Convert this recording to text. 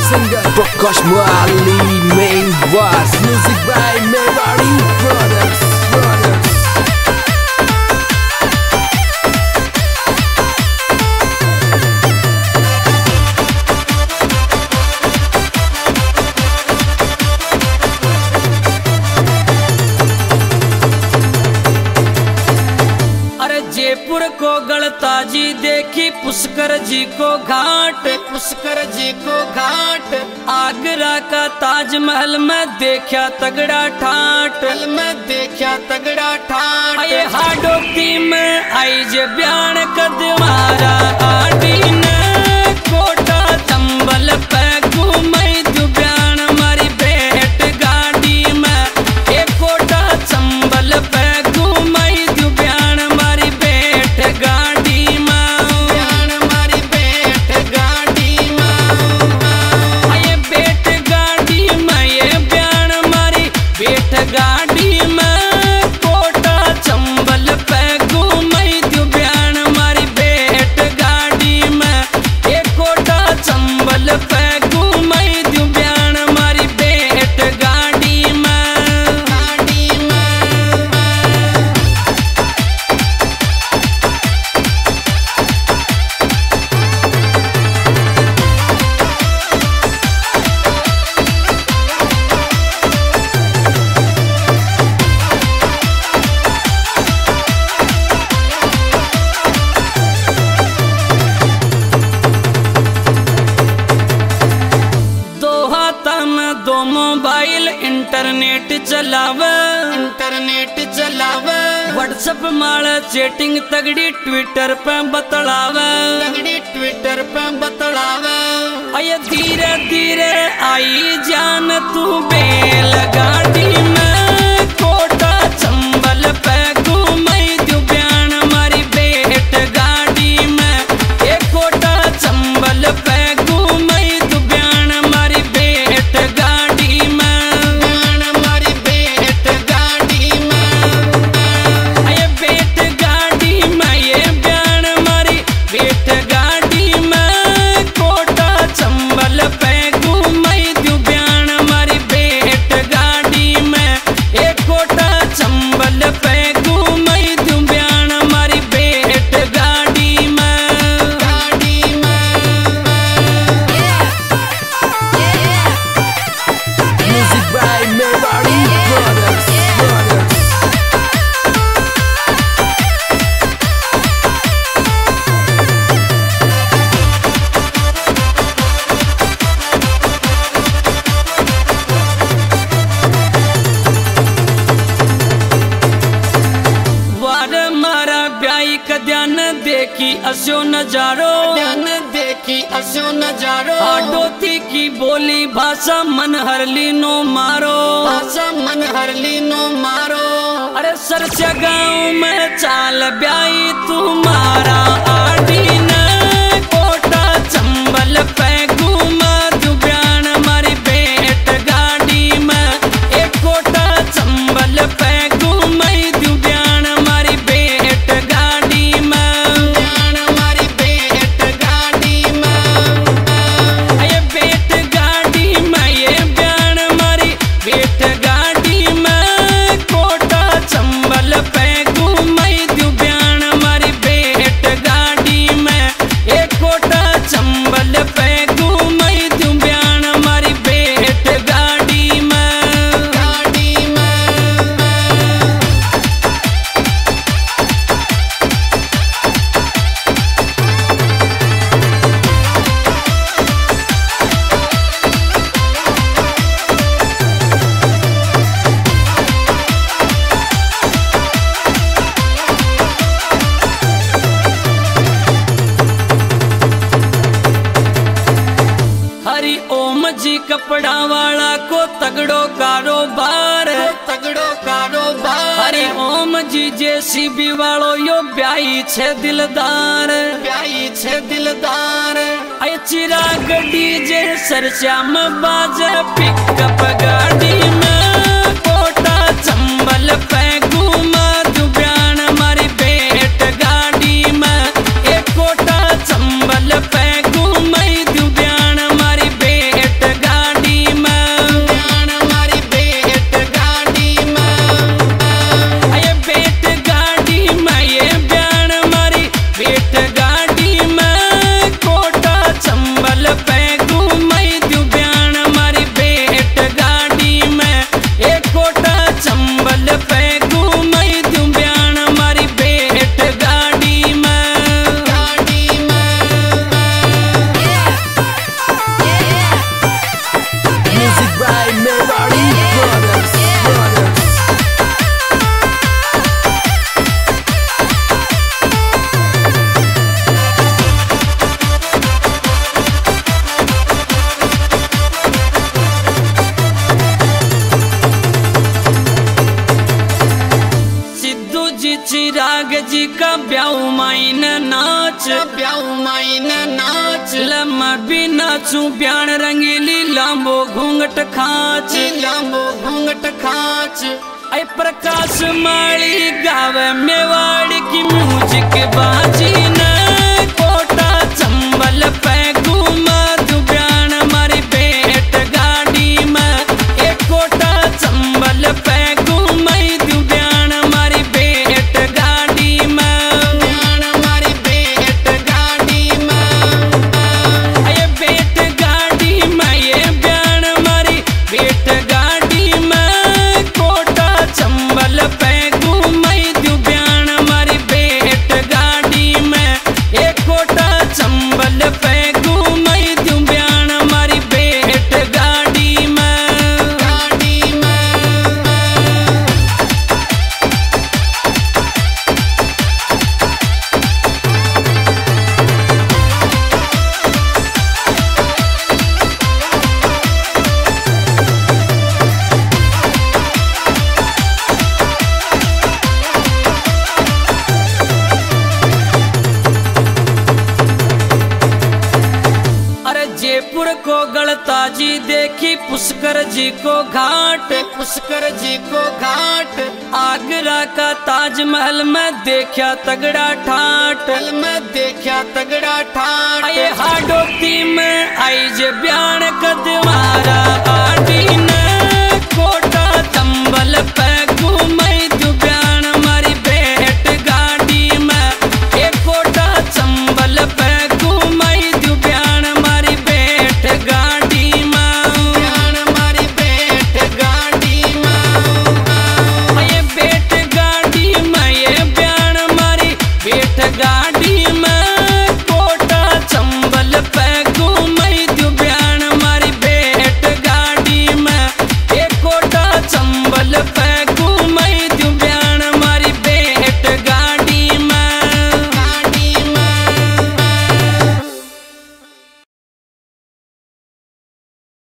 singer Prakash Mali, main voice, music by Mewari Brothers. Jaipur को गलताजी देखी पुष्कर जी को घाट, पुष्कर जी को घाट। आगरा का ताजमहल में देखा तगड़ा ठाट, में देखा तगड़ा ठाट। ये हाडोती में आई जे बयान कदवारा आडी ने कोटा चंबल पे घूमई दु बयान मारी भेंट गाड़ी में। ये कोटा चंबल पे घूमई दु बयान मारी गाड़ी में, बयान मारी बैठ गाड़ी में। ये बैठ गाड़ी में, ये बयान मारी बैठ गाड़ी में। कोटा चंबल पे घूमई दु बयान मारी बैठ गाड़ी में। ये कोटा चंबल पे घूमई दु बयान मारी बैठ गाड़ी में, गाड़ी में। दो मोबाइल इंटरनेट चलावे, इंटरनेट चलावे। व्हाट्सएप माल चैटिंग तगड़ी ट्विटर पे बतलावे, तगड़ी ट्विटर पे बतलावे। अये धीरे धीरे आई जान तू बेल गाड़ी में। कोटा चंबल पे घूमई दु बयान मारी बैठ गाड़ी में। एक कोटा चंबल पे घूमई दु बयान मारी बैठ गाड़ी में, बयान मारी बैठ गाड़ी में। ये बैठ गाड़ी में, ये बयान मारी बैठ गाड़ी में। कोटा चंबल पे घूमई दु बयान मारी बैठ गाड़ी में। एक कोटा चंबल पे घूमई दु बयान मारी बैठ गाड़ी में, गाड़ी में। Music by Mewari Brothers. वार मारा ब्याई का ध्यान देखी अस्यो नजारो, ध्यान देखी अस्यो नजारो। आडोती की बोली भाषा मन हरली नो मारो, भाषा मन हरली नो मारो। अरे सरसा गाँव में चाल ब्याई तुम्हारा आडी ने। कोटा चंबल पे घूमा दु बयान मारी बैठ गाड़ी में। एक कोटा चंबल पे घूमई दु बयान मारी बैठ गाड़ी में, बयान मारी बैठ गाड़ी में। ये बैठ गाड़ी में, ये बयान मारी बैठ गाड़ी में। कोटा चंबल पे घूमई दु बयान मारी बैठ गाड़ी में। एक कोटा चंबल पे घूमई दु बयान मारी बैठ गाड़ी में, गाड़ी में। हरि ओम जी कपड़ा वाला को तगड़ो कारोबार, तगड़ो कारोबार। हरि ओम जी जेसीबी वालो यो ब्याई छे दिलदार, ब्याई छे दिलदार। अय चिराग डीजे सरश्याम बाजे पिकअप गाड़ी में। कोटा चंबल पे घूमा दु बयान मारी बैठ गाड़ी में। एक कोटा चंबल पे घूमई दु बयान मारी बैठ ब्याऊ माई न नाच लम्मा भी नाचू ब्यान रंगीली लांबो घूंघट खाच लांबो घूंघट खाच ऐ प्रकाश माली गावे मेवाड़ की म्यूजिक बाजी न कोटा चंबल पे घूमा दू ब्यान मारी बेट गाड़ी में एक कोटा चंबल पे घूमई दू ब्यान मारी बेट गाड़ी में ब्यान मारी बेट गाड़ी में ये बेट गाड़ी में ये ब्यान मारी बेट गाड़ी में कोटा चंबल पे घूमई दू ब्यान मारी बेट गाड़ी में एक कोटा चंबल पे घूमई दू ब्यान मारी बेट गाड़ी में गाड़ी में। अरे जयपुर को गणताजी देखी पुष्कर जी को घाट पुष्कर जी को घाट आगरा का ताजमहल में देखा तगड़ा ठाट में देखा तगड़ा ठाट ये हाडोती में आई जे बयान कदमा